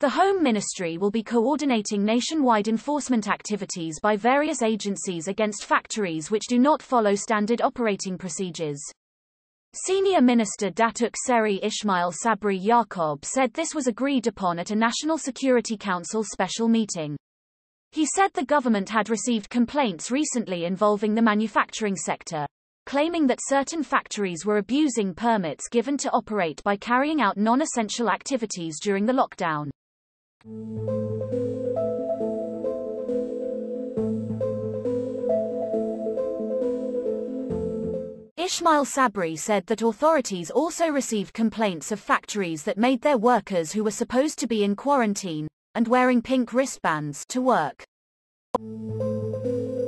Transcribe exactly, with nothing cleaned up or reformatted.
The Home Ministry will be coordinating nationwide enforcement activities by various agencies against factories which do not follow standard operating procedures. Senior Minister Datuk Seri Ismail Sabri Yaakob said this was agreed upon at a National Security Council special meeting. He said the government had received complaints recently involving the manufacturing sector, claiming that certain factories were abusing permits given to operate by carrying out non-essential activities during the lockdown. Ismail Sabri said that authorities also received complaints of factories that made their workers who were supposed to be in quarantine and wearing pink wristbands to work.